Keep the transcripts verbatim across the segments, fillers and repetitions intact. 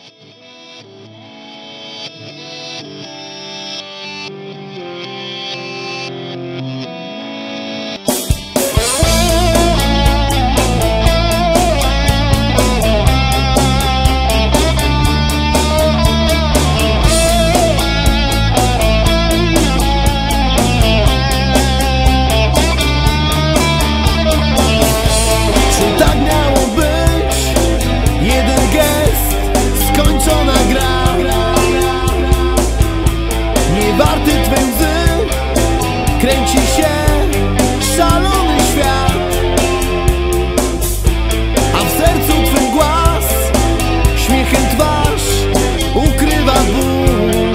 Kręci się szalony świat, a w sercu twym głaz śmiechem twarz ukrywa ból,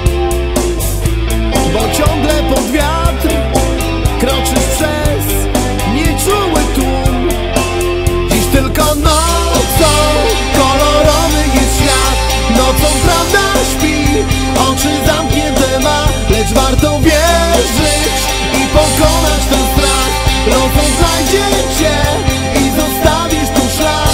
bo ciągle pod wiatr kroczysz przez nieczuły tłum. Dziś tylko nocą kolorowy jest świat, nocą prawda śpi, oczy zamknięte ma, lecz warto wierzyć i pokonać ten strach. Nocą znajdzie cię i zostawisz tu ślad.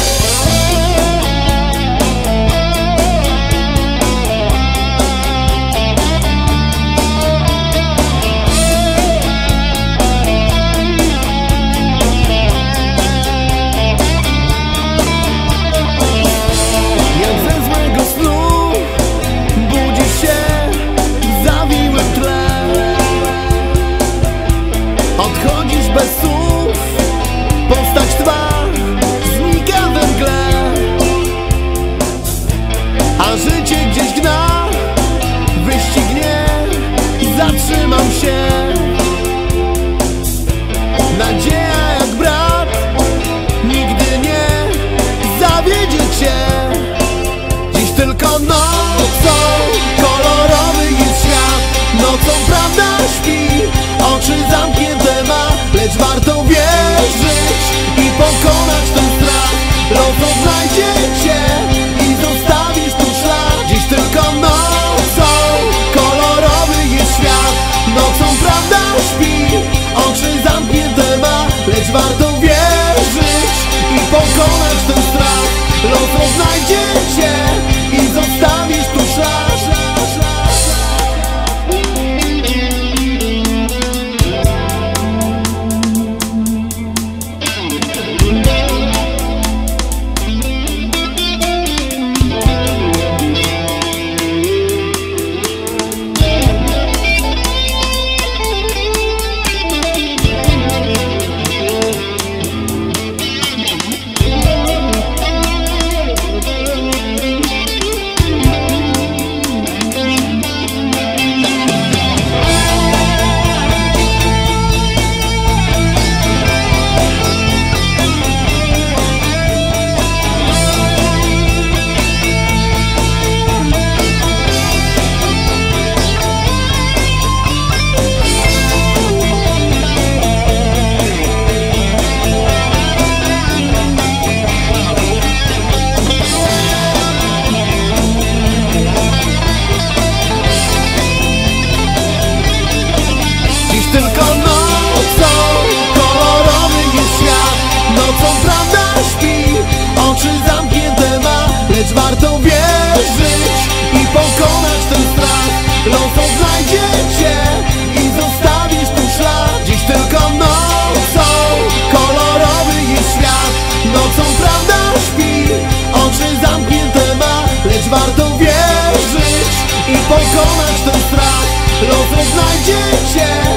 Jak ze złego snu budzisz się w zawiłym tle, odchodzisz bez słów, postać twa znika we mgle, a życie gdzieś gna, wyścig nie zatrzymał się. Nadzieja jak brat nigdy nie zawiedzie cię. Dziś tylko nocą kolorowy jest świat, nocą prawda śpi, oczy zamknięte ma, lecz warto wierzyć i pokonać ten strach. Nocą znajdzie cię i zostawisz tu ślad. Dziś tylko nocą kolorowy jest świat, nocą prawda śpi, oczy zamknięte ma, lecz warto wierzyć i pokonać ten strach. Nocą znajdzie cię i zostawisz tu ślad. Tylko nocą kolorowy jest świat, nocą prawda śpi, oczy zamknięte ma, lecz warto wierzyć i pokonać ten strach. Nocą znajdzie cię i zostawisz tu ślad. Dziś tylko nocą kolorowy jest świat, nocą prawda śpi, oczy zamknięte ma, lecz warto wierzyć i pokonać ten strach. Nocą znajdzie cię